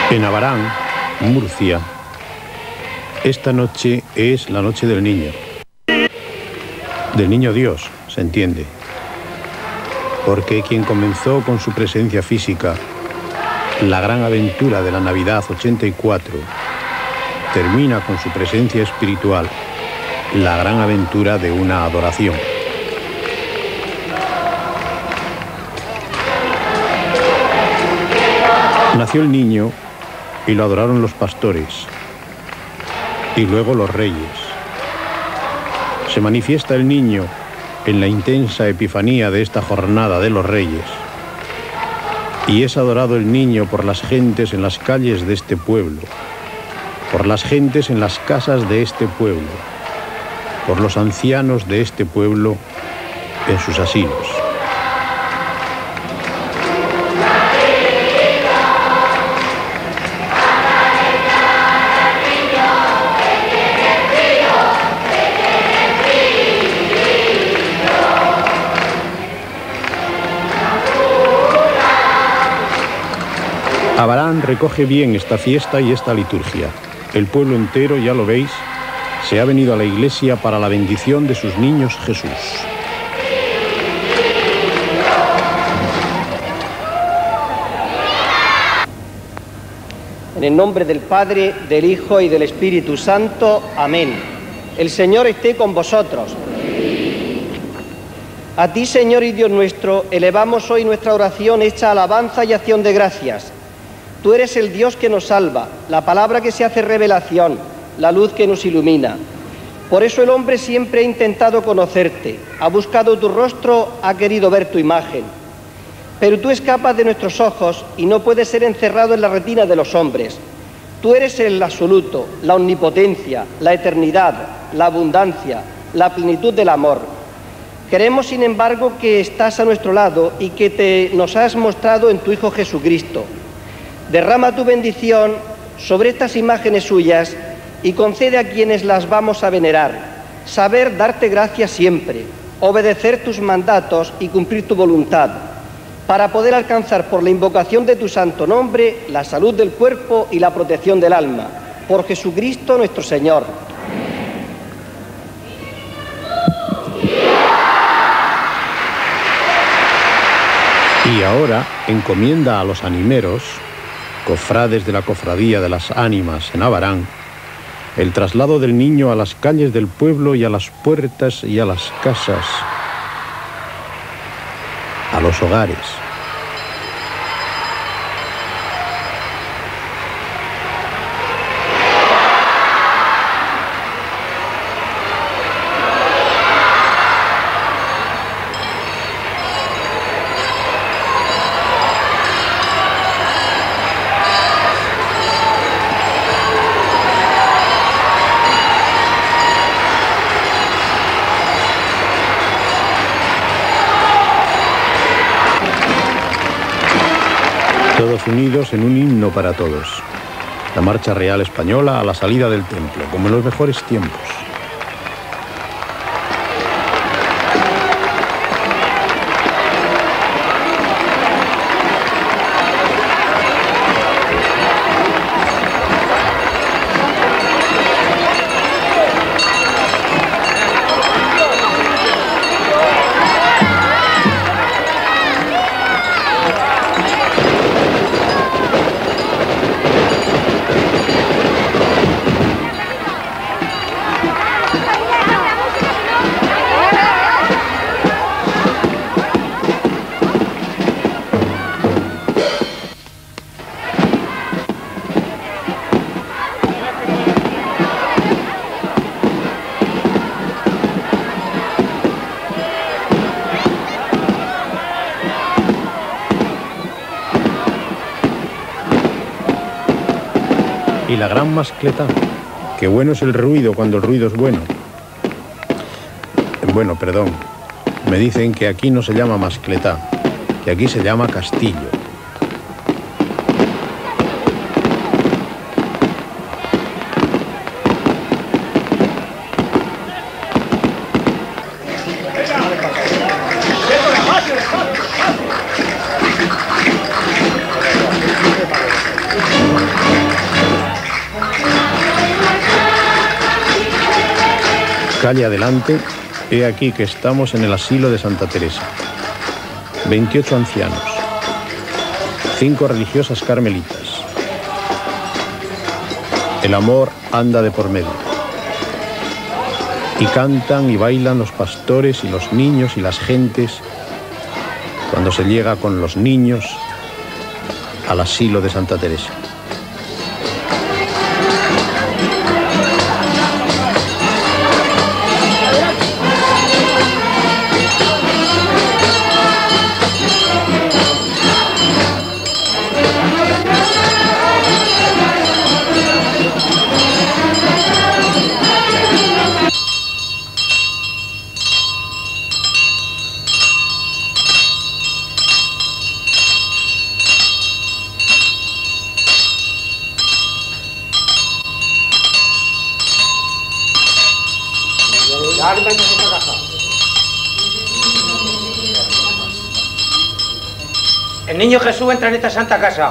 En Abarán, Murcia, esta noche es la noche del niño Dios, se entiende, porque quien comenzó con su presencia física la gran aventura de la Navidad 84, termina con su presencia espiritual la gran aventura de una adoración. Nació el niño y lo adoraron los pastores y luego los reyes. Se manifiesta el niño en la intensa epifanía de esta jornada de los reyes y es adorado el niño por las gentes en las calles de este pueblo, por las gentes en las casas de este pueblo, por los ancianos de este pueblo en sus asilos. Abarán recoge bien esta fiesta y esta liturgia. El pueblo entero, ya lo veis, se ha venido a la iglesia para la bendición de sus niños Jesús. En el nombre del Padre, del Hijo y del Espíritu Santo. Amén. El Señor esté con vosotros. A ti, Señor y Dios nuestro, elevamos hoy nuestra oración hecha alabanza y acción de gracias. Tú eres el Dios que nos salva, la palabra que se hace revelación, la luz que nos ilumina. Por eso el hombre siempre ha intentado conocerte, ha buscado tu rostro, ha querido ver tu imagen. Pero tú escapas de nuestros ojos y no puedes ser encerrado en la retina de los hombres. Tú eres el absoluto, la omnipotencia, la eternidad, la abundancia, la plenitud del amor. Queremos, sin embargo, que estás a nuestro lado y que nos has mostrado en tu Hijo Jesucristo. Derrama tu bendición sobre estas imágenes suyas y concede a quienes las vamos a venerar saber darte gracias siempre, obedecer tus mandatos y cumplir tu voluntad, para poder alcanzar por la invocación de tu santo nombre la salud del cuerpo y la protección del alma. Por Jesucristo nuestro Señor. Y ahora encomienda a los animeros, cofrades de la Cofradía de las Ánimas en Abarán, el traslado del niño a las calles del pueblo y a las puertas y a las casas, a los hogares. Todos unidos en un himno para todos. La marcha real española a la salida del templo, como en los mejores tiempos. Y la gran mascleta, qué bueno es el ruido cuando el ruido es bueno. Bueno, perdón, me dicen que aquí no se llama mascleta, que aquí se llama castillo. Calle adelante, he aquí que estamos en el asilo de Santa Teresa. 28 ancianos, 5 religiosas carmelitas. El amor anda de por medio. Y cantan y bailan los pastores y los niños y las gentes cuando se llega con los niños al asilo de Santa Teresa. El niño Jesús entra en esta santa casa.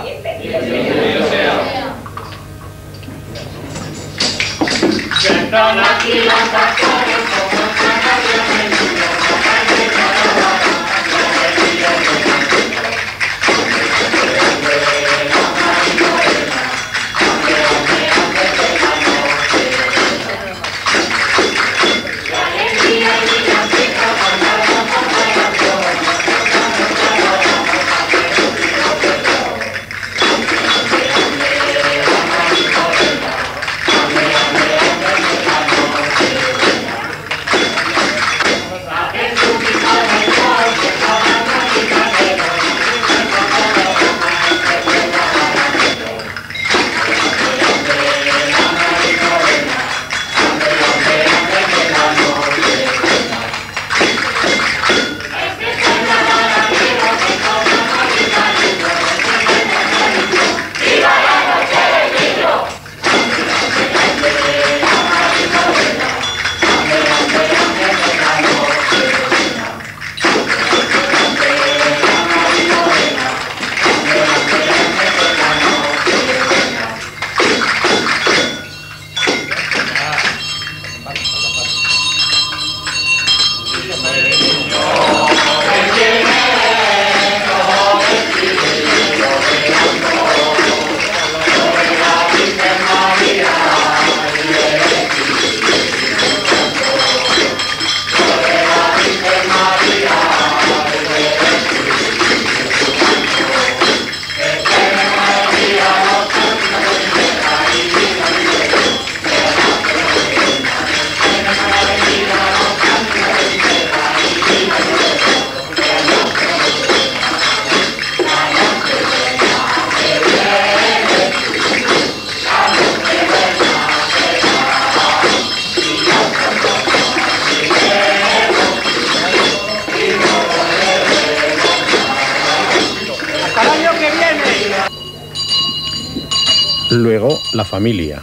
Luego, la familia.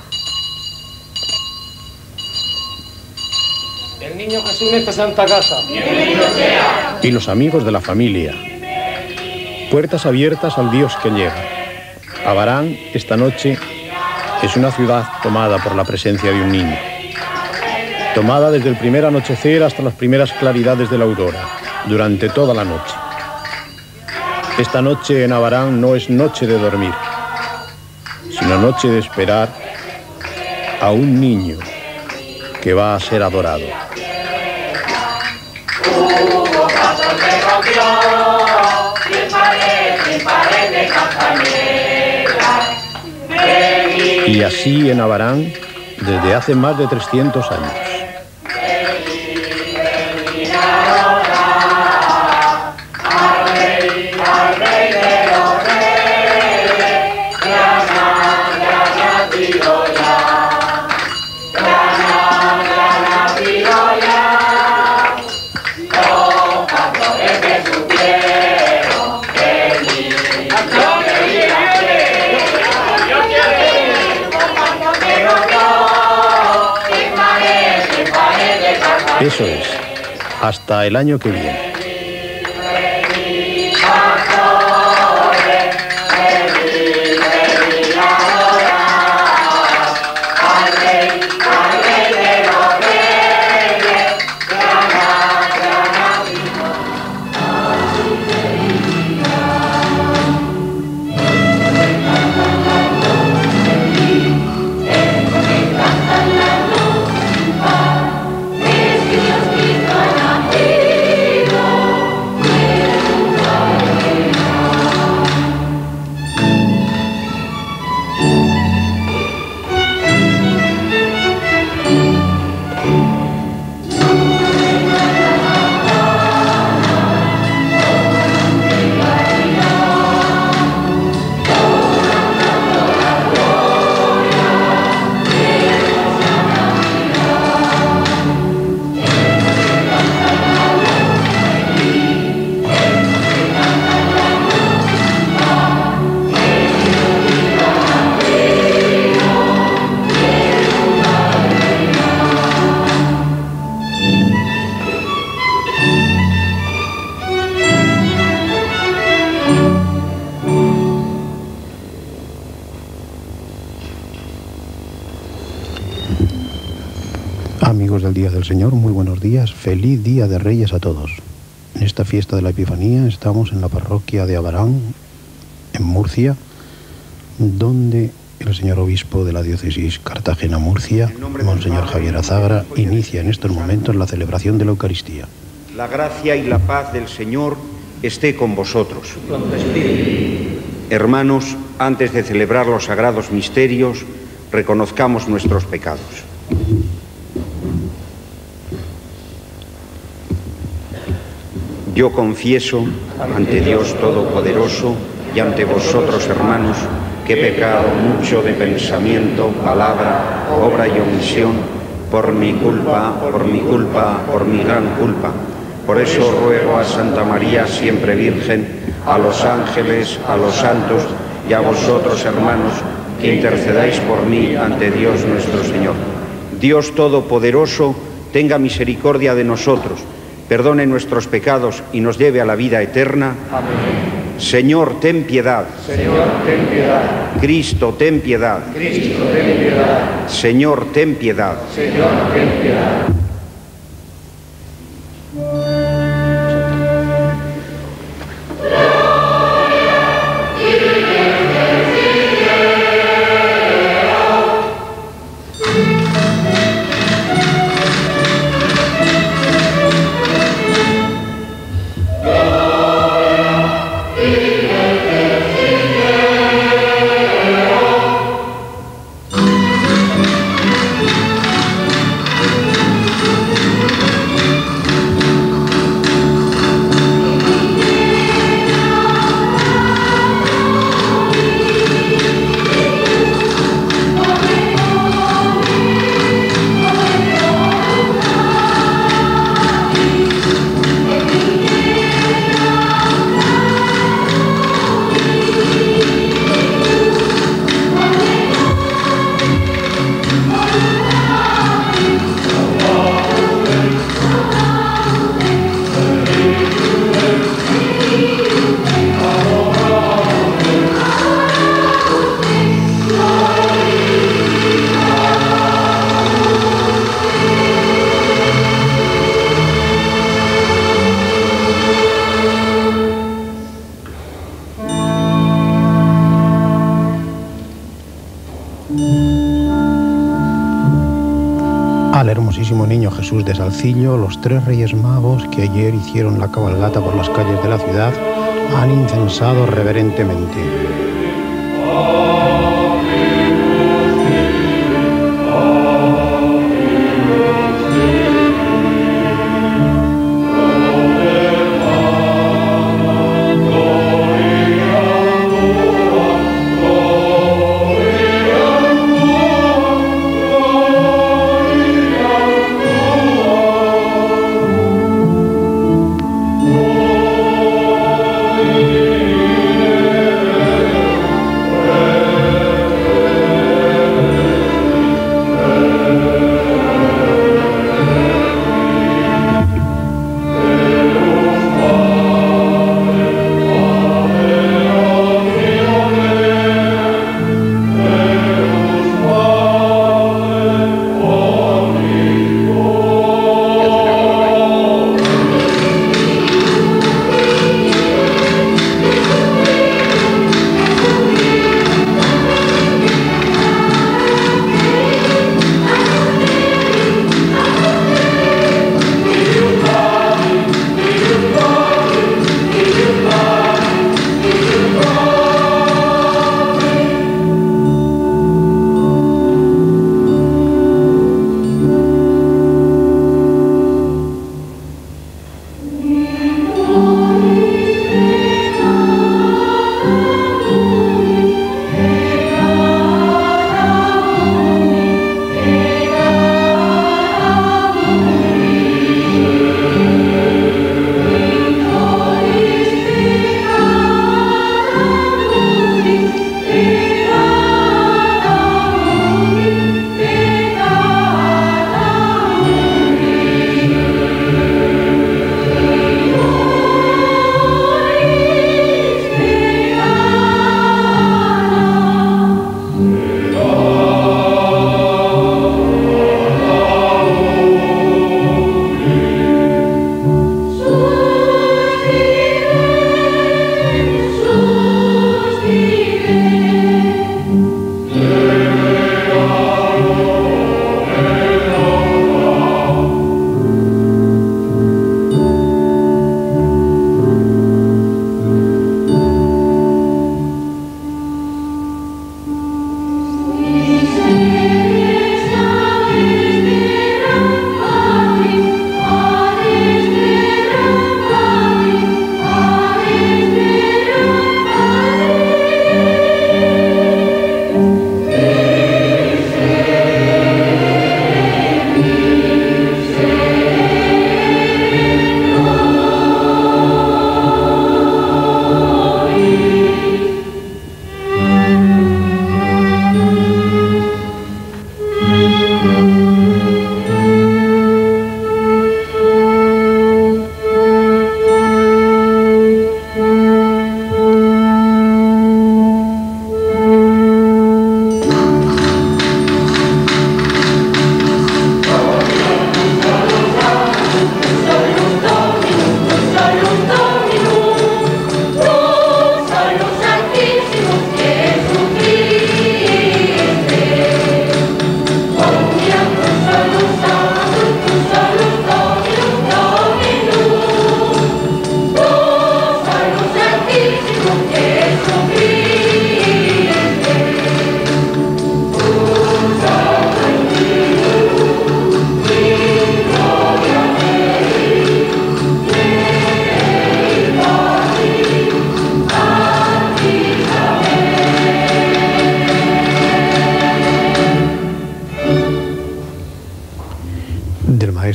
El niño Jesús en esta santa casa. Y los amigos de la familia. Puertas abiertas al Dios que llega. Abarán, esta noche, es una ciudad tomada por la presencia de un niño. Tomada desde el primer anochecer hasta las primeras claridades de la aurora, durante toda la noche. Esta noche en Abarán no es noche de dormir, sino noche de esperar a un niño que va a ser adorado. Y así en Abarán desde hace más de 300 años. Eso es, hasta el año que viene. Amigos del Día del Señor, muy buenos días. Feliz Día de Reyes a todos. En esta fiesta de la Epifanía estamos en la parroquia de Abarán, en Murcia, donde el señor obispo de la diócesis Cartagena-Murcia, Monseñor Javier Azagra, inicia en estos momentos la celebración de la Eucaristía. La gracia y la paz del Señor esté con vosotros. Hermanos, antes de celebrar los sagrados misterios, reconozcamos nuestros pecados. Yo confieso ante Dios Todopoderoso y ante vosotros, hermanos, que he pecado mucho de pensamiento, palabra, obra y omisión, por mi culpa, por mi gran culpa. Por eso ruego a Santa María, siempre Virgen, a los ángeles, a los santos y a vosotros, hermanos, que intercedáis por mí ante Dios nuestro Señor. Dios Todopoderoso, tenga misericordia de nosotros, perdone nuestros pecados y nos lleve a la vida eterna. Amén. Señor, ten piedad. Señor, ten piedad. Cristo, ten piedad. Cristo, ten piedad. Señor, ten piedad. Señor, ten piedad. Al hermosísimo niño Jesús de Salcillo, los tres reyes magos que ayer hicieron la cabalgata por las calles de la ciudad han incensado reverentemente.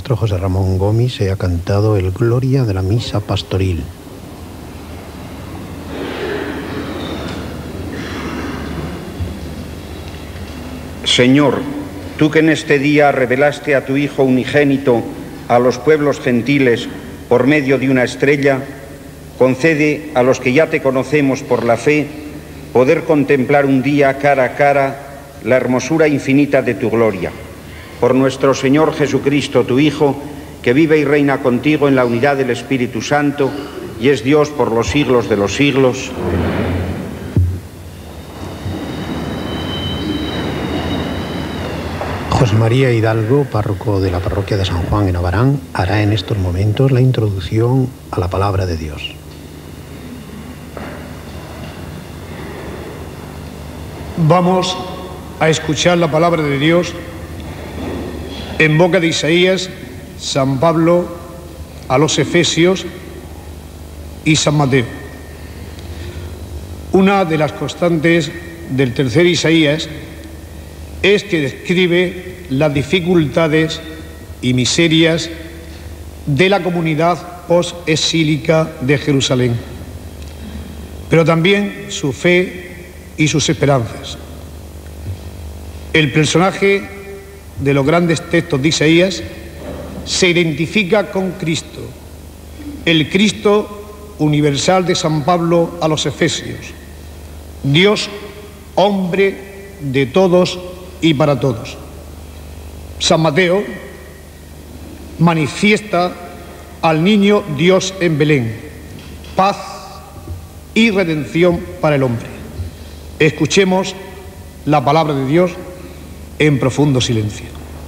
maestro José Ramón Gómez se ha cantado el Gloria de la Misa Pastoril. Señor, tú que en este día revelaste a tu Hijo unigénito a los pueblos gentiles por medio de una estrella, concede a los que ya te conocemos por la fe poder contemplar un día cara a cara la hermosura infinita de tu gloria. Por nuestro Señor Jesucristo, tu Hijo, que vive y reina contigo en la unidad del Espíritu Santo y es Dios por los siglos de los siglos. José María Hidalgo, párroco de la parroquia de San Juan en Abarán, hará en estos momentos la introducción a la palabra de Dios. Vamos a escuchar la palabra de Dios en boca de Isaías, San Pablo a los Efesios y San Mateo. Una de las constantes del tercer Isaías es que describe las dificultades y miserias de la comunidad post-exílica de Jerusalén, pero también su fe y sus esperanzas. El personaje de los grandes textos de Isaías se identifica con Cristo, el Cristo universal de San Pablo a los Efesios, Dios, hombre de todos y para todos. San Mateo manifiesta al niño Dios en Belén, paz y redención para el hombre. Escuchemos la palabra de Dios en profundo silencio.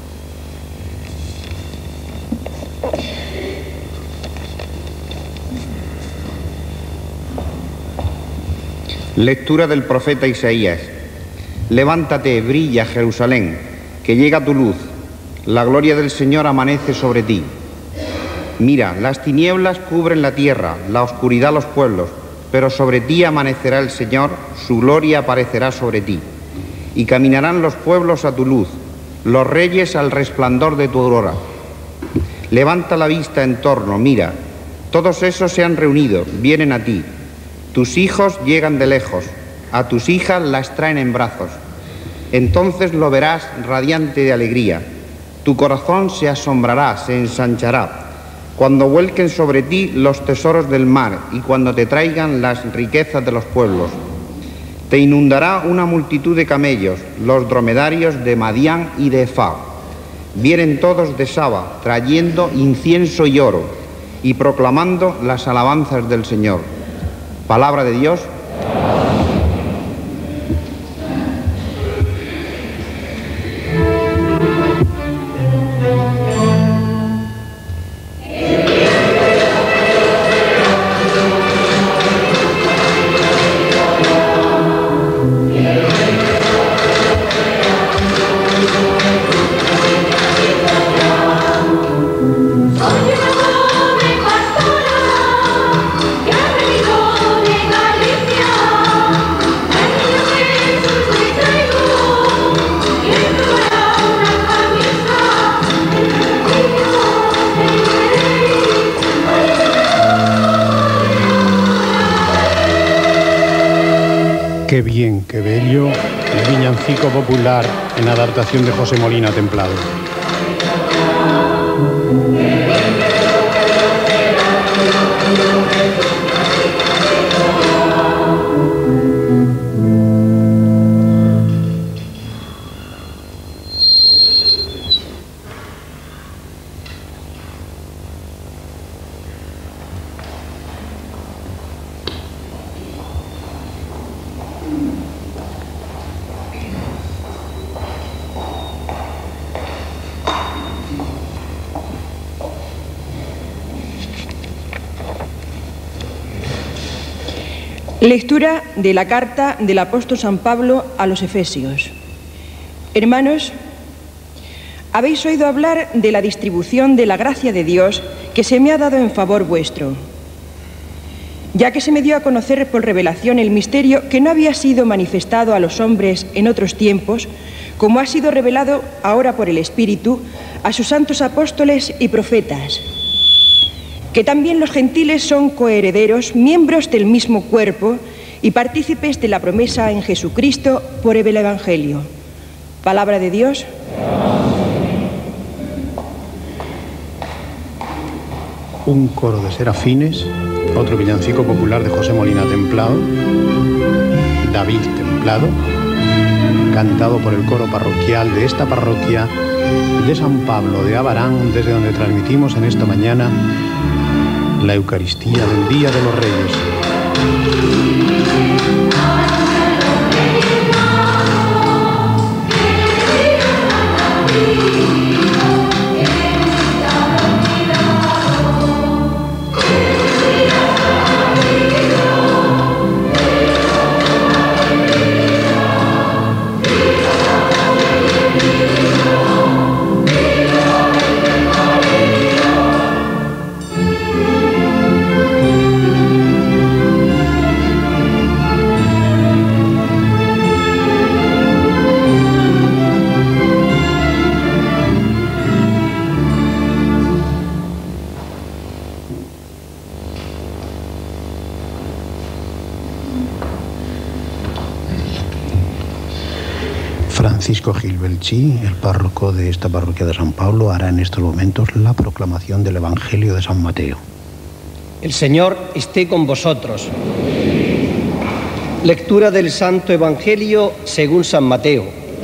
Lectura del profeta Isaías. Levántate, brilla Jerusalén, que llega tu luz, la gloria del Señor amanece sobre ti. Mira, las tinieblas cubren la tierra, la oscuridad los pueblos, pero sobre ti amanecerá el Señor, su gloria aparecerá sobre ti. Y caminarán los pueblos a tu luz, los reyes al resplandor de tu aurora. Levanta la vista en torno, mira, todos esos se han reunido, vienen a ti. Tus hijos llegan de lejos, a tus hijas las traen en brazos. Entonces lo verás radiante de alegría. Tu corazón se asombrará, se ensanchará, cuando vuelquen sobre ti los tesoros del mar y cuando te traigan las riquezas de los pueblos. Te inundará una multitud de camellos, los dromedarios de Madián y de Efá. Vienen todos de Saba, trayendo incienso y oro, y proclamando las alabanzas del Señor. Palabra de Dios. Qué bien, qué bello, el villancico popular en adaptación de José Molina Templado. Lectura de la carta del apóstol San Pablo a los Efesios. Hermanos, habéis oído hablar de la distribución de la gracia de Dios que se me ha dado en favor vuestro, ya que se me dio a conocer por revelación el misterio que no había sido manifestado a los hombres en otros tiempos, como ha sido revelado ahora por el Espíritu a sus santos apóstoles y profetas, que también los gentiles son coherederos, miembros del mismo cuerpo y partícipes de la promesa en Jesucristo por el Evangelio. Palabra de Dios. Un coro de serafines, otro villancico popular de José Molina Templado, David Templado, cantado por el coro parroquial de esta parroquia de San Pablo de Abarán, desde donde transmitimos en esta mañana la Eucaristía del Día de los Reyes. Francisco Gil Belchí, el párroco de esta parroquia de San Pablo, hará en estos momentos la proclamación del Evangelio de San Mateo. El Señor esté con vosotros. Lectura del Santo Evangelio según San Mateo.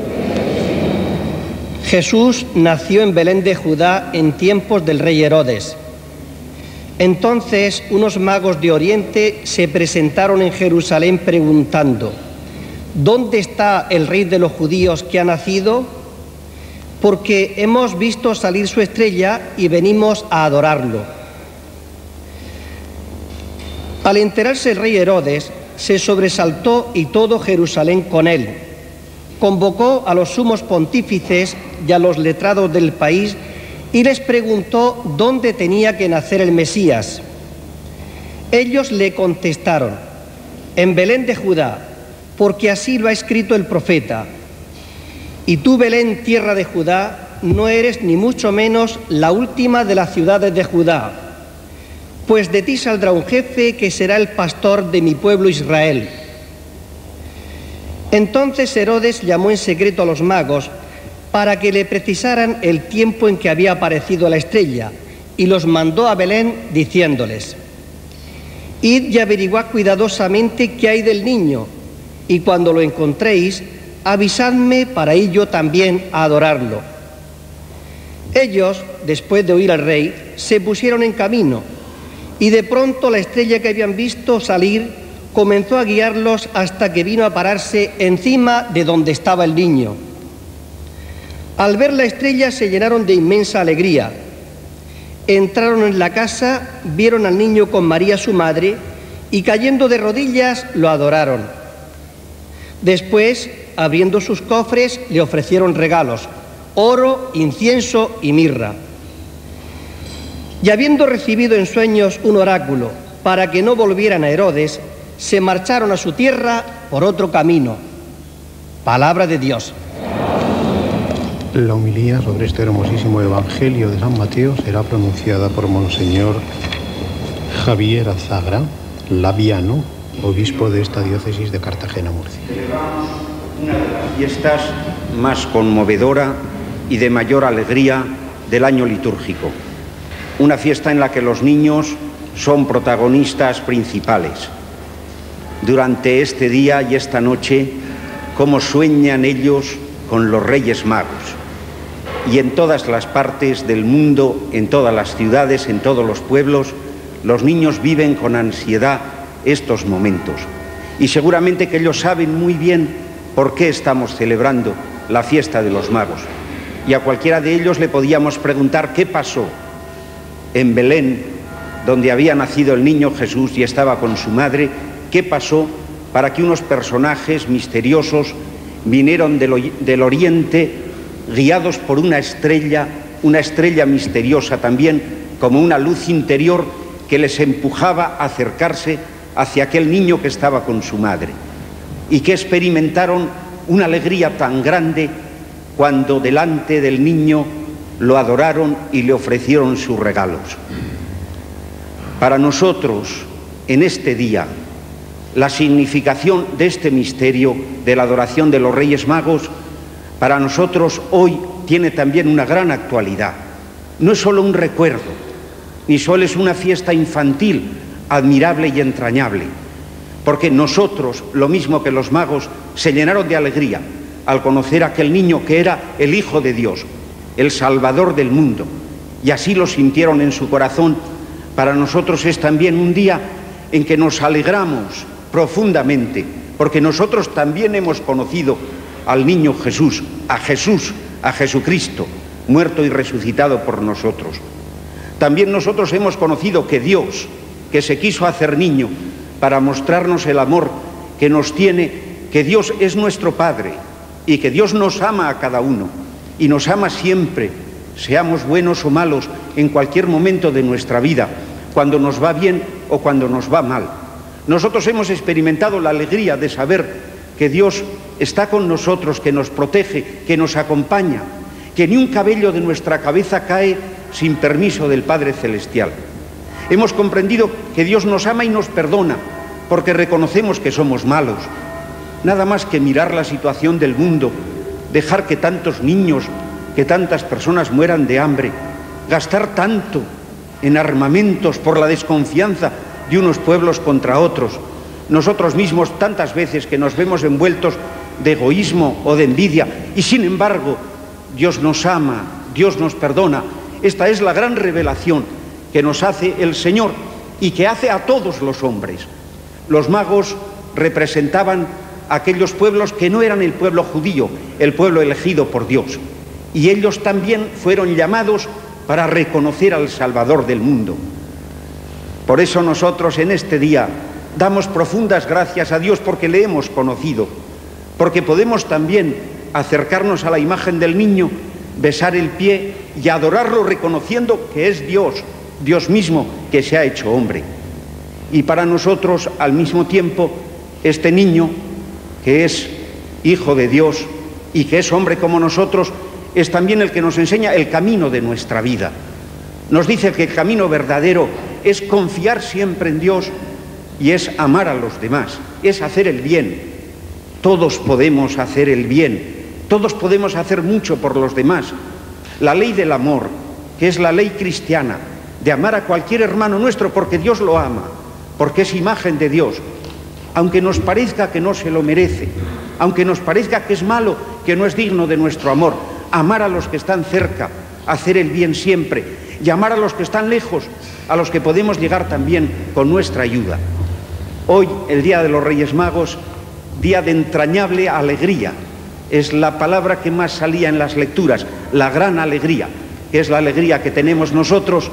Jesús nació en Belén de Judá en tiempos del rey Herodes. Entonces unos magos de Oriente se presentaron en Jerusalén preguntando: ¿dónde está el rey de los judíos que ha nacido? Porque hemos visto salir su estrella y venimos a adorarlo. Al enterarse el rey Herodes, se sobresaltó y todo Jerusalén con él. Convocó a los sumos pontífices y a los letrados del país y les preguntó dónde tenía que nacer el Mesías. Ellos le contestaron: en Belén de Judá, porque así lo ha escrito el profeta. Y tú, Belén, tierra de Judá, no eres ni mucho menos la última de las ciudades de Judá, pues de ti saldrá un jefe que será el pastor de mi pueblo Israel. Entonces Herodes llamó en secreto a los magos para que le precisaran el tiempo en que había aparecido la estrella, y los mandó a Belén diciéndoles: id y averiguad cuidadosamente qué hay del niño, y cuando lo encontréis, avisadme para ir yo también a adorarlo. Ellos, después de oír al rey, se pusieron en camino, y de pronto la estrella que habían visto salir comenzó a guiarlos hasta que vino a pararse encima de donde estaba el niño. Al ver la estrella se llenaron de inmensa alegría. Entraron en la casa, vieron al niño con María su madre, y cayendo de rodillas lo adoraron. Después, abriendo sus cofres, le ofrecieron regalos: oro, incienso y mirra. Y habiendo recibido en sueños un oráculo para que no volvieran a Herodes, se marcharon a su tierra por otro camino. Palabra de Dios. La homilía sobre este hermosísimo Evangelio de San Mateo será pronunciada por Monseñor Javier Azagra Laviano, obispo de esta diócesis de Cartagena-Murcia. Celebramos una de las fiestas más conmovedora y de mayor alegría del año litúrgico. Una fiesta en la que los niños son protagonistas principales. Durante este día y esta noche, cómo sueñan ellos con los Reyes Magos. Y en todas las partes del mundo, en todas las ciudades, en todos los pueblos, los niños viven con ansiedad estos momentos. Y seguramente que ellos saben muy bien por qué estamos celebrando la fiesta de los magos. Y a cualquiera de ellos le podíamos preguntar qué pasó en Belén, donde había nacido el niño Jesús y estaba con su madre, qué pasó para que unos personajes misteriosos vinieron del oriente, guiados por una estrella misteriosa también, como una luz interior que les empujaba a acercarse hacia aquel niño que estaba con su madre, y que experimentaron una alegría tan grande cuando delante del niño lo adoraron y le ofrecieron sus regalos. Para nosotros, en este día, la significación de este misterio de la adoración de los Reyes Magos, para nosotros hoy tiene también una gran actualidad. No es solo un recuerdo, ni solo es una fiesta infantil admirable y entrañable, porque nosotros, lo mismo que los magos, se llenaron de alegría al conocer a aquel niño que era el Hijo de Dios, el Salvador del mundo, y así lo sintieron en su corazón. Para nosotros es también un día en que nos alegramos profundamente, porque nosotros también hemos conocido al niño Jesús, a Jesucristo, muerto y resucitado por nosotros. También nosotros hemos conocido que Dios, que se quiso hacer niño para mostrarnos el amor que nos tiene, que Dios es nuestro Padre y que Dios nos ama a cada uno y nos ama siempre, seamos buenos o malos en cualquier momento de nuestra vida, cuando nos va bien o cuando nos va mal. Nosotros hemos experimentado la alegría de saber que Dios está con nosotros, que nos protege, que nos acompaña, que ni un cabello de nuestra cabeza cae sin permiso del Padre Celestial. Hemos comprendido que Dios nos ama y nos perdona, porque reconocemos que somos malos. Nada más que mirar la situación del mundo, dejar que tantos niños, que tantas personas mueran de hambre, gastar tanto en armamentos por la desconfianza de unos pueblos contra otros, nosotros mismos tantas veces que nos vemos envueltos de egoísmo o de envidia, y sin embargo Dios nos ama, Dios nos perdona. Esta es la gran revelación que nos hace el Señor y que hace a todos los hombres. Los magos representaban a aquellos pueblos que no eran el pueblo judío, el pueblo elegido por Dios, y ellos también fueron llamados para reconocer al Salvador del mundo. Por eso nosotros en este día damos profundas gracias a Dios porque le hemos conocido, porque podemos también acercarnos a la imagen del niño, besar el pie y adorarlo reconociendo que es Dios, Dios mismo que se ha hecho hombre. Y para nosotros al mismo tiempo este niño que es Hijo de Dios y que es hombre como nosotros es también el que nos enseña el camino de nuestra vida. Nos dice que el camino verdadero es confiar siempre en Dios y es amar a los demás, es hacer el bien. Todos podemos hacer el bien, todos podemos hacer mucho por los demás. La ley del amor, que es la ley cristiana, de amar a cualquier hermano nuestro porque Dios lo ama, porque es imagen de Dios, aunque nos parezca que no se lo merece, aunque nos parezca que es malo, que no es digno de nuestro amor. Amar a los que están cerca, hacer el bien siempre, y amar a los que están lejos, a los que podemos llegar también con nuestra ayuda. Hoy, el Día de los Reyes Magos, día de entrañable alegría, es la palabra que más salía en las lecturas, la gran alegría, que es la alegría que tenemos nosotros,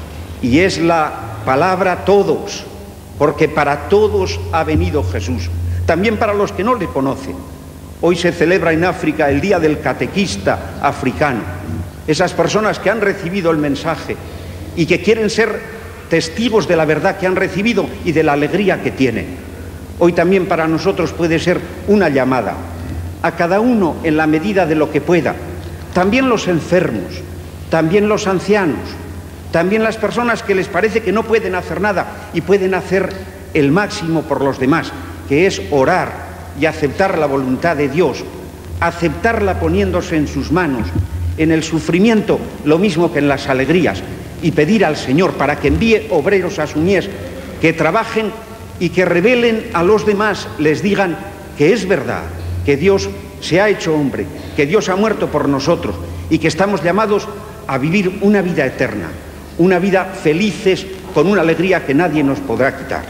y es la palabra todos, porque para todos ha venido Jesús, también para los que no le conocen. Hoy se celebra en África el Día del Catequista africano, esas personas que han recibido el mensaje y que quieren ser testigos de la verdad que han recibido y de la alegría que tienen. Hoy también para nosotros puede ser una llamada a cada uno en la medida de lo que pueda, también los enfermos, también los ancianos, también las personas que les parece que no pueden hacer nada y pueden hacer el máximo por los demás, que es orar y aceptar la voluntad de Dios, aceptarla poniéndose en sus manos, en el sufrimiento lo mismo que en las alegrías, y pedir al Señor para que envíe obreros a su mies, que trabajen y que revelen a los demás, les digan que es verdad, que Dios se ha hecho hombre, que Dios ha muerto por nosotros y que estamos llamados a vivir una vida eterna, una vida felices con una alegría que nadie nos podrá quitar.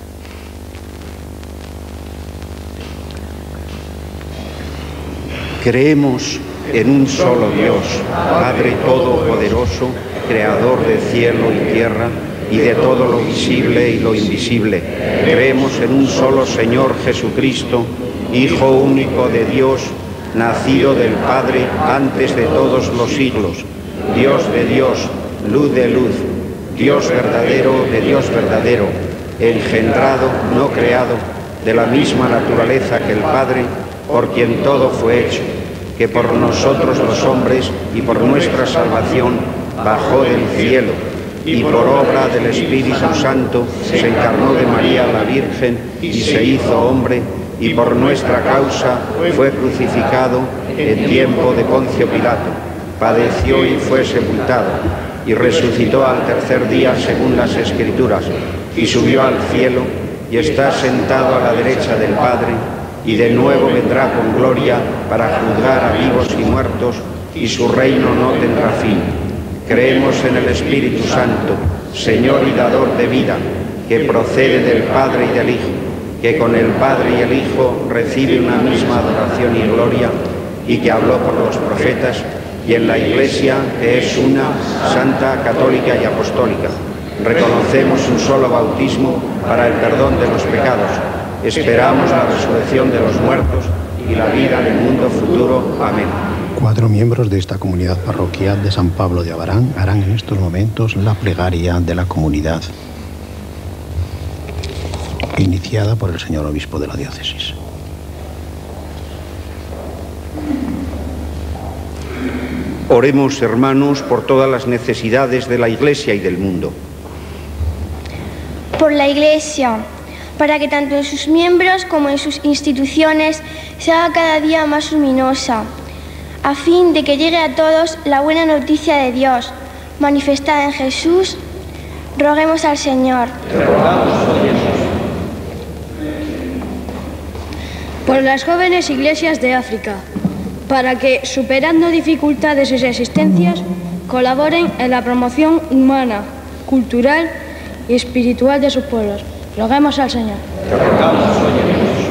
Creemos en un solo Dios, Padre Todopoderoso, Creador de cielo y tierra y de todo lo visible y lo invisible. Creemos en un solo Señor Jesucristo, Hijo único de Dios, nacido del Padre antes de todos los siglos, Dios de Dios, luz de luz, Dios verdadero de Dios verdadero, engendrado, no creado, de la misma naturaleza que el Padre, por quien todo fue hecho. que por nosotros los hombres y por nuestra salvación bajó del cielo, y por obra del Espíritu Santo se encarnó de María la Virgen y se hizo hombre, y por nuestra causa fue crucificado en tiempo de Poncio Pilato, padeció y fue sepultado, y resucitó al tercer día según las Escrituras, y subió al cielo, y está sentado a la derecha del Padre, y de nuevo vendrá con gloria para juzgar a vivos y muertos, y su reino no tendrá fin. Creemos en el Espíritu Santo, Señor y dador de vida, que procede del Padre y del Hijo, que con el Padre y el Hijo recibe una misma adoración y gloria, y que habló por los profetas, y en la Iglesia, que es una, santa, católica y apostólica. Reconocemos un solo bautismo para el perdón de los pecados. Esperamos la resurrección de los muertos y la vida en el mundo futuro. Amén. 4 miembros de esta comunidad parroquial de San Pablo de Abarán harán en estos momentos la plegaria de la comunidad, iniciada por el señor obispo de la diócesis. Oremos, hermanos, por todas las necesidades de la Iglesia y del mundo. Por la Iglesia, para que tanto en sus miembros como en sus instituciones se haga cada día más luminosa, a fin de que llegue a todos la buena noticia de Dios, manifestada en Jesús. Roguemos al Señor. Te rogamos, oh Jesús. Por las jóvenes iglesias de África, para que, superando dificultades y resistencias, colaboren en la promoción humana, cultural y espiritual de sus pueblos. Roguemos al Señor. Te rogamos, oh Jesús.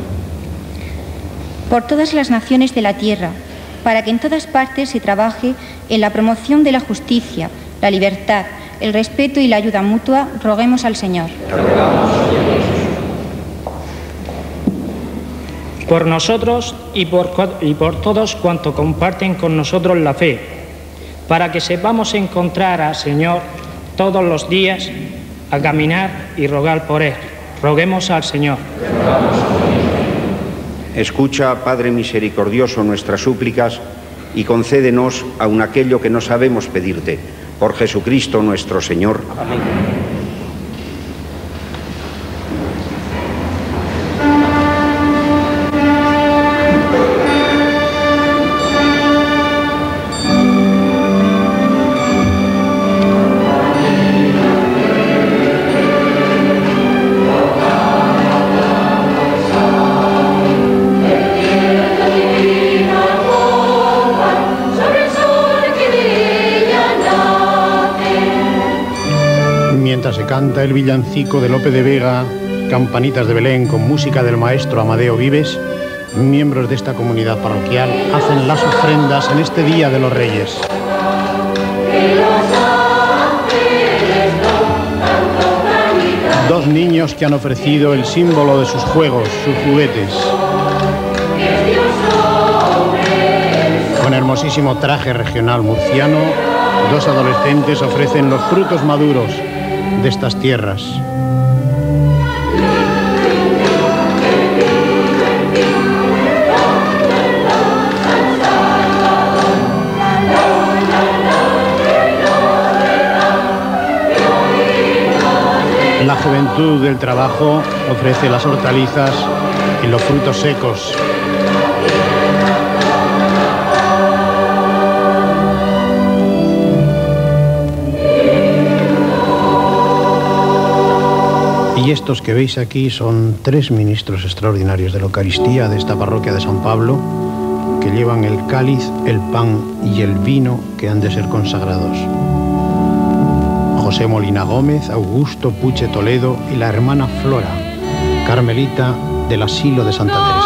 Por todas las naciones de la tierra, para que en todas partes se trabaje en la promoción de la justicia, la libertad, el respeto y la ayuda mutua, roguemos al Señor. Te rogamos, oh Jesús. Por nosotros y por todos cuantos comparten con nosotros la fe, para que sepamos encontrar al Señor todos los días, a caminar y rogar por Él. Roguemos al Señor. Escucha, Padre misericordioso, nuestras súplicas y concédenos aun aquello que no sabemos pedirte. Por Jesucristo nuestro Señor. Amén. Canta el villancico de Lope de Vega, Campanitas de Belén, con música del maestro Amadeo Vives. Miembros de esta comunidad parroquial hacen las ofrendas en este Día de los Reyes. Dos niños que han ofrecido el símbolo de sus juegos, sus juguetes. Con hermosísimo traje regional murciano, dos adolescentes ofrecen los frutos maduros de estas tierras. La juventud del trabajo ofrece las hortalizas y los frutos secos. Y estos que veis aquí son 3 ministros extraordinarios de la Eucaristía de esta parroquia de San Pablo, que llevan el cáliz, el pan y el vino que han de ser consagrados. José Molina Gómez, Augusto Puche Toledo y la hermana Flora, carmelita del asilo de Santa Teresa.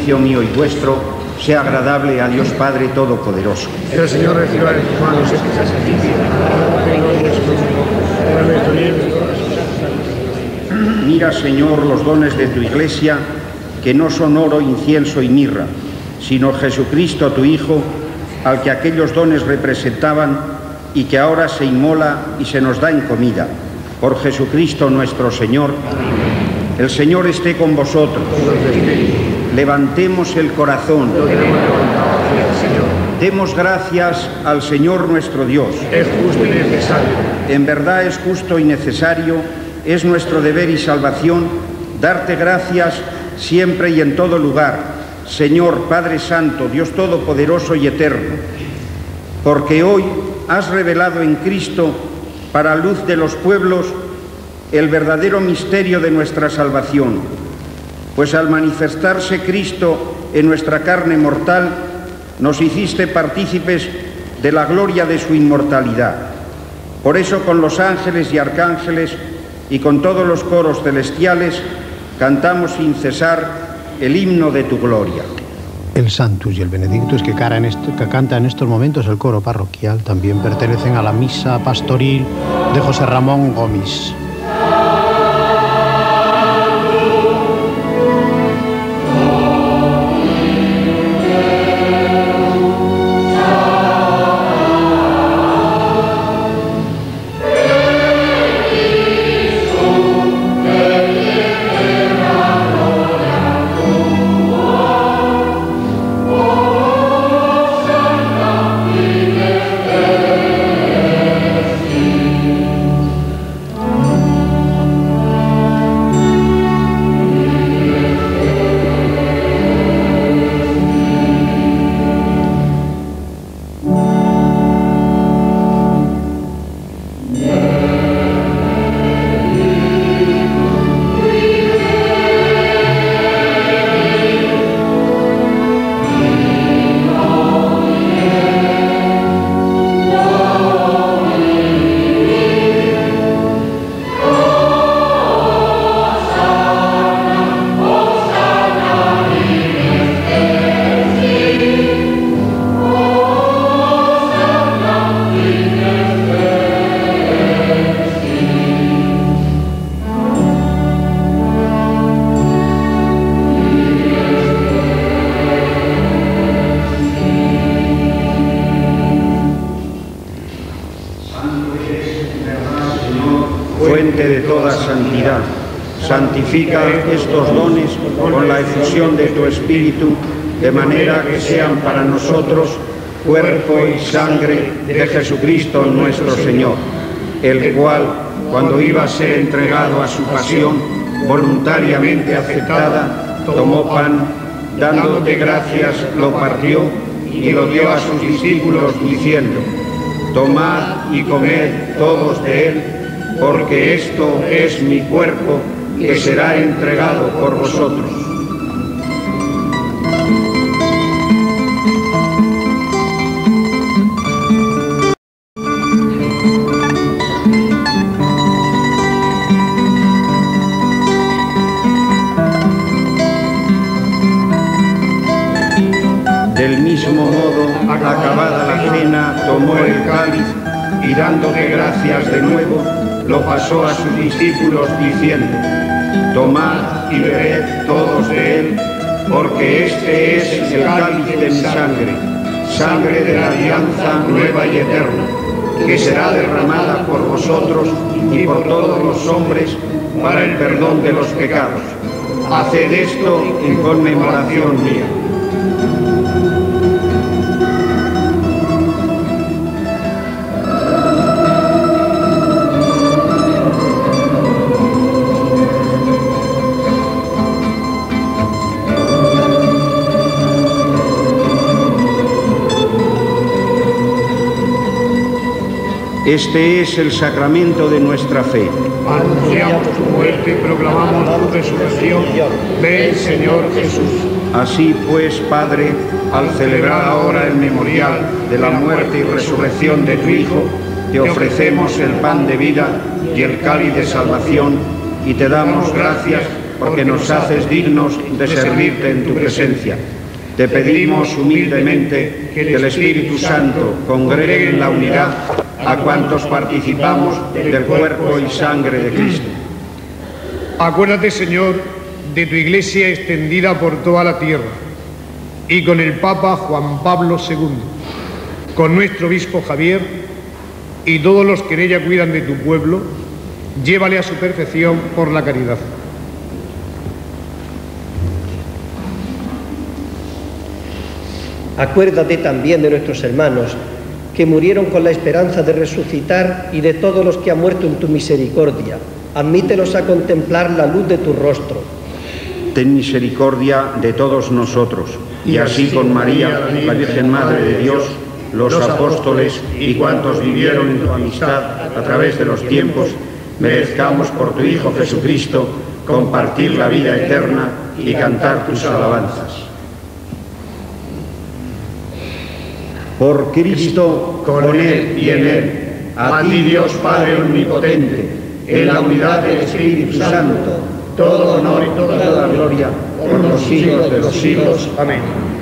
servicio mío y vuestro sea agradable a Dios Padre Todopoderoso. El Señor reciba de tus manos este sacrificio. Mira, Señor, los dones de tu Iglesia, que no son oro, incienso y mirra, sino Jesucristo, tu Hijo, al que aquellos dones representaban y que ahora se inmola y se nos da en comida. Por Jesucristo nuestro Señor. El Señor esté con vosotros. Levantemos el corazón. Demos gracias al Señor nuestro Dios. Es justo y necesario. En verdad es justo y necesario, es nuestro deber y salvación darte gracias siempre y en todo lugar, Señor Padre Santo, Dios Todopoderoso y Eterno, porque hoy has revelado en Cristo, para luz de los pueblos, el verdadero misterio de nuestra salvación, pues al manifestarse Cristo en nuestra carne mortal, nos hiciste partícipes de la gloria de su inmortalidad. Por eso con los ángeles y arcángeles y con todos los coros celestiales cantamos sin cesar el himno de tu gloria. El Sanctus y el Benedictus que canta en estos momentos el coro parroquial también pertenecen a la misa pastoril de José Ramón Gómez. Fuente de toda santidad, santifica estos dones con la efusión de tu Espíritu, de manera que sean para nosotros cuerpo y sangre de Jesucristo nuestro Señor, el cual, cuando iba a ser entregado a su pasión, voluntariamente aceptada, tomó pan, dándote gracias, lo partió y lo dio a sus discípulos, diciendo: tomad y comed todos de él, porque esto es mi cuerpo, que será entregado por vosotros. Del mismo modo, acabada la cena, tomó el cáliz y dándote gracias de nuevo, lo pasó a sus discípulos diciendo: tomad y bebed todos de él, porque este es el cáliz de mi sangre, sangre de la alianza nueva y eterna, que será derramada por vosotros y por todos los hombres para el perdón de los pecados. Haced esto en conmemoración mía. Este es el sacramento de nuestra fe. Anunciamos tu muerte y proclamamos tu resurrección. Ven, Señor Jesús. Así pues, Padre, al celebrar ahora el memorial de la muerte y resurrección de tu Hijo, te ofrecemos el pan de vida y el cáliz de salvación, y te damos gracias porque nos haces dignos de servirte en tu presencia. Te pedimos humildemente que el Espíritu Santo congregue en la unidad a cuantos participamos del cuerpo y sangre de Cristo. Acuérdate, Señor, de tu Iglesia extendida por toda la tierra y con el Papa Juan Pablo II, con nuestro obispo Javier y todos los que en ella cuidan de tu pueblo, llévale a su perfección por la caridad. Acuérdate también de nuestros hermanos que murieron con la esperanza de resucitar y de todos los que han muerto en tu misericordia. Admítelos a contemplar la luz de tu rostro. Ten misericordia de todos nosotros, y así con María, la Virgen Madre de Dios, los apóstoles y cuantos vivieron en tu amistad a través de los tiempos, merezcamos por tu Hijo Jesucristo compartir la vida eterna y cantar tus alabanzas. Por Cristo, con Él y en Él, a ti Dios Padre Omnipotente, en la unidad del Espíritu Santo, todo honor y toda la gloria por los siglos de los siglos. Amén.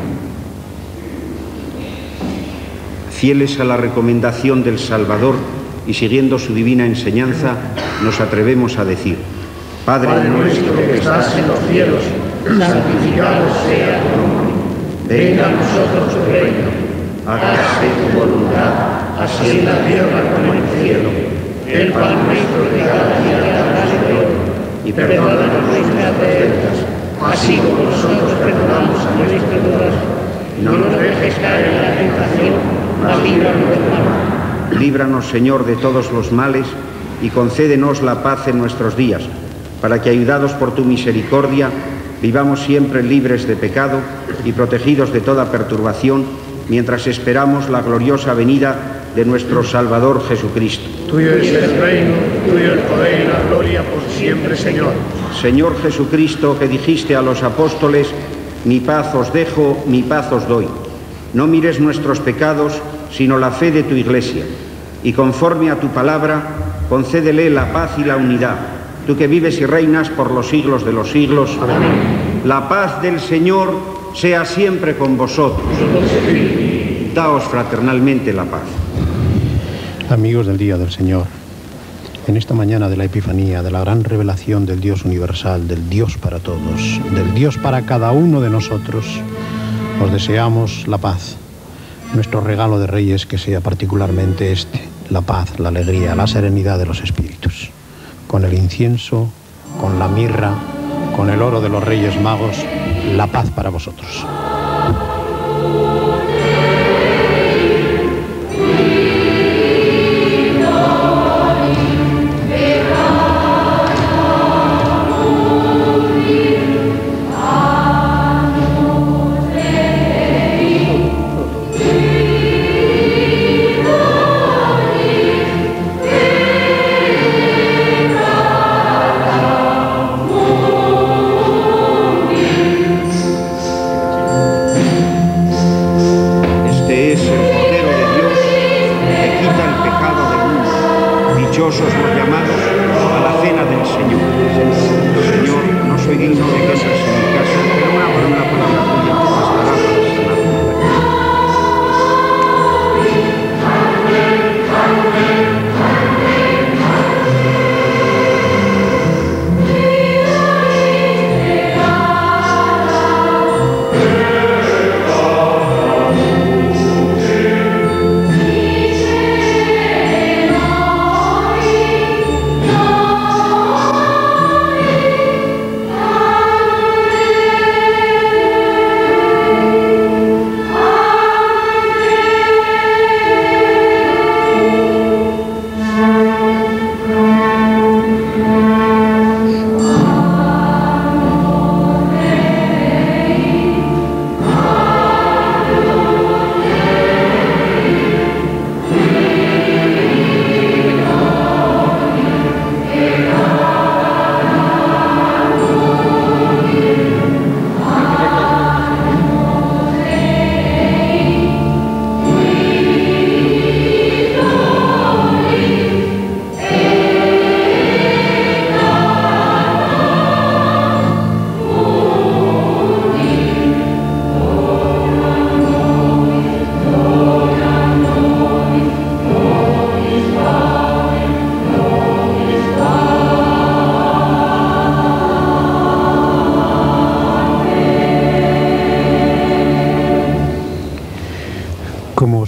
Fieles a la recomendación del Salvador y siguiendo su divina enseñanza, nos atrevemos a decir: Padre nuestro que estás en los cielos, santificado sea tu nombre. Venga a nosotros tu reino. Hágase tu voluntad, así en la tierra como en el cielo. El pan nuestro de cada día danos hoy, y perdónanos nuestras ofensas, así como nosotros perdonamos a nuestros deudores. No nos dejes caer en la tentación, mas líbranos del mal. Líbranos, Señor, de todos los males, y concédenos la paz en nuestros días, para que, ayudados por tu misericordia, vivamos siempre libres de pecado y protegidos de toda perturbación, mientras esperamos la gloriosa venida de nuestro Salvador Jesucristo. Tuyo es el reino, tuyo el poder y la gloria por siempre, Señor. Señor Jesucristo, que dijiste a los apóstoles: mi paz os dejo, mi paz os doy. No mires nuestros pecados, sino la fe de tu Iglesia. Y conforme a tu palabra, concédele la paz y la unidad. Tú que vives y reinas por los siglos de los siglos. Amén. La paz del Señor sea siempre con vosotros. Daos fraternalmente la paz. Amigos del Día del Señor, en esta mañana de la Epifanía, de la gran revelación del Dios universal, del Dios para todos, del Dios para cada uno de nosotros, os deseamos la paz. Nuestro regalo de Reyes que sea particularmente la paz, la alegría, la serenidad de los espíritus. Con el incienso, con la mirra, con el oro de los Reyes Magos, la paz para vosotros.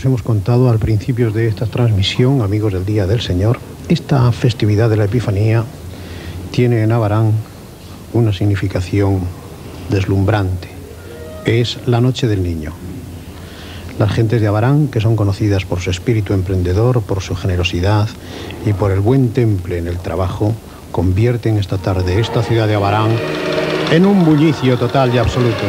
os hemos contado al principio de esta transmisión, amigos del Día del Señor, esta festividad de la Epifanía tiene en Abarán una significación deslumbrante. Es la Noche del Niño. Las gentes de Abarán, que son conocidas por su espíritu emprendedor, por su generosidad y por el buen temple en el trabajo, convierten esta tarde esta ciudad de Abarán en un bullicio total y absoluto.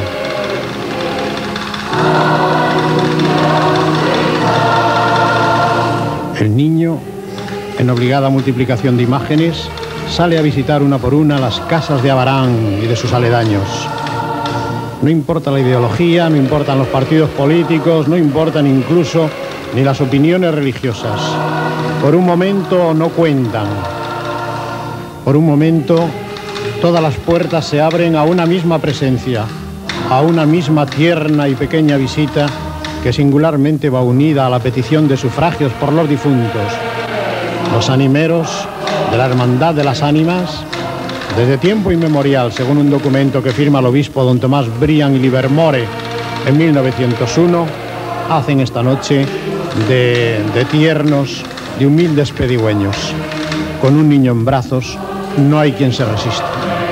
El niño, en obligada multiplicación de imágenes, sale a visitar una por una las casas de Abarán y de sus aledaños. No importa la ideología, no importan los partidos políticos, no importan incluso ni las opiniones religiosas. Por un momento no cuentan. Por un momento todas las puertas se abren a una misma presencia, a una misma tierna y pequeña visita que singularmente va unida a la petición de sufragios por los difuntos. Los animeros de la Hermandad de las Ánimas, desde tiempo inmemorial, según un documento que firma el obispo don Tomás Brian y Livermore en 1901, hacen esta noche de tiernos, de humildes pedigüeños. Con un niño en brazos no hay quien se resista.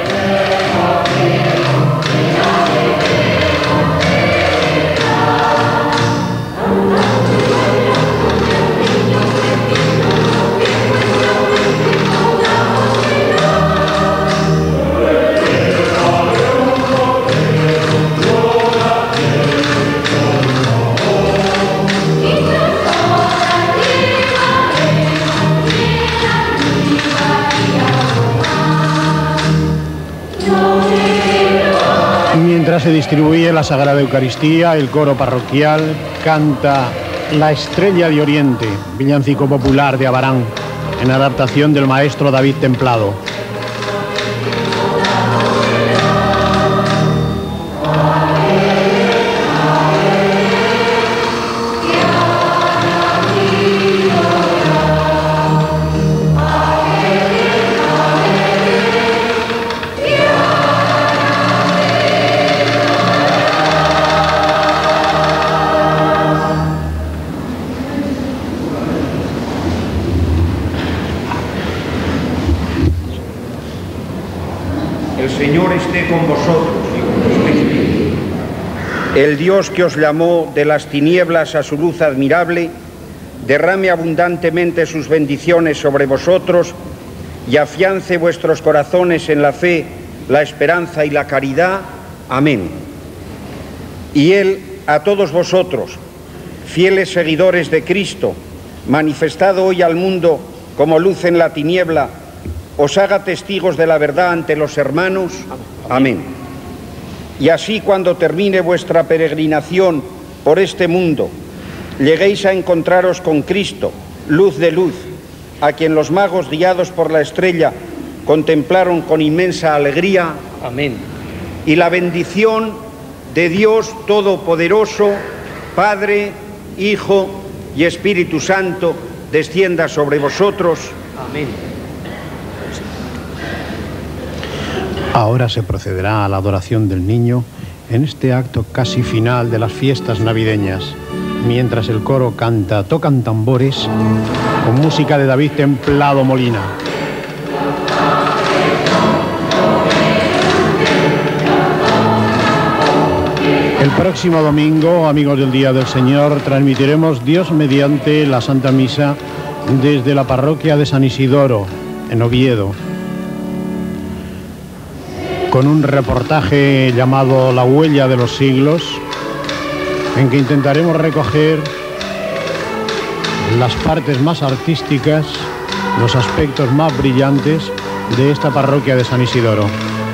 Mientras se distribuye la Sagrada Eucaristía, el coro parroquial canta La Estrella de Oriente, villancico popular de Abarán, en adaptación del maestro David Templado. El Señor esté con vosotros y con vuestro espíritu. El Dios que os llamó de las tinieblas a su luz admirable, derrame abundantemente sus bendiciones sobre vosotros y afiance vuestros corazones en la fe, la esperanza y la caridad. Amén. Y Él a todos vosotros, fieles seguidores de Cristo, manifestado hoy al mundo como luz en la tiniebla, os haga testigos de la verdad ante los hermanos. Amén. Y así, cuando termine vuestra peregrinación por este mundo, lleguéis a encontraros con Cristo, luz de luz, a quien los magos, guiados por la estrella, contemplaron con inmensa alegría. Amén. Y la bendición de Dios Todopoderoso, Padre, Hijo y Espíritu Santo, descienda sobre vosotros. Amén. Ahora se procederá a la adoración del niño en este acto casi final de las fiestas navideñas, mientras el coro canta Tocan tambores, con música de David Templado Molina. El próximo domingo, amigos del Día del Señor, transmitiremos Dios mediante la Santa Misa desde la parroquia de San Isidoro, en Oviedo, con un reportaje llamado La huella de los siglos, en que intentaremos recoger las partes más artísticas, los aspectos más brillantes de esta parroquia de San Isidoro.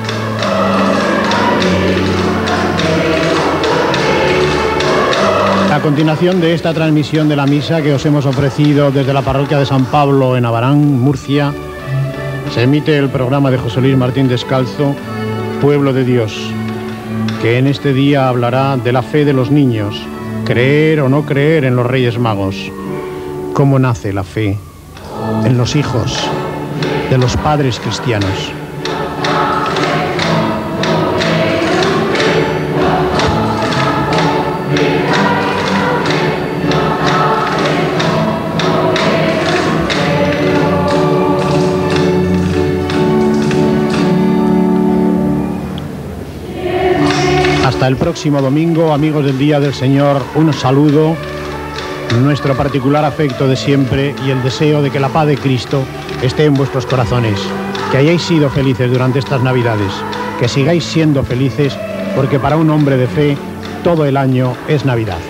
A continuación de esta transmisión de la misa que os hemos ofrecido desde la parroquia de San Pablo en Abarán, Murcia, se emite el programa de José Luis Martín Descalzo, Pueblo de Dios, que en este día hablará de la fe de los niños, creer o no creer en los Reyes Magos. ¿Cómo nace la fe en los hijos de los padres cristianos? Hasta el próximo domingo, amigos del Día del Señor, un saludo, nuestro particular afecto de siempre y el deseo de que la paz de Cristo esté en vuestros corazones. Que hayáis sido felices durante estas Navidades, que sigáis siendo felices, porque para un hombre de fe todo el año es Navidad.